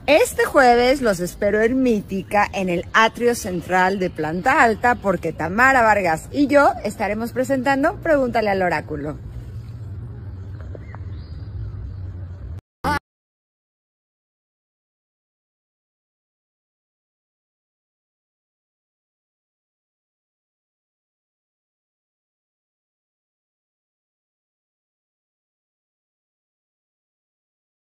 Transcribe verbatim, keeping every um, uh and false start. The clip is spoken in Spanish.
Este jueves los espero en Mítica, en el atrio central de Planta Alta, porque Tamara Vargas y yo estaremos presentando Pregúntale al Oráculo.